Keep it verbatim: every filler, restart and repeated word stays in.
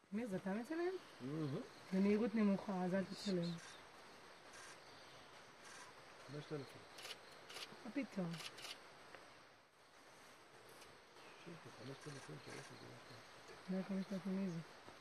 מי זה, אתה מצלם? במהירות נמוכה, אז אל תצלם. חמשת אלפים. מה פתאום? חמשת אלפים, שלוש אלפים. לא חמשת אלפים מי זה?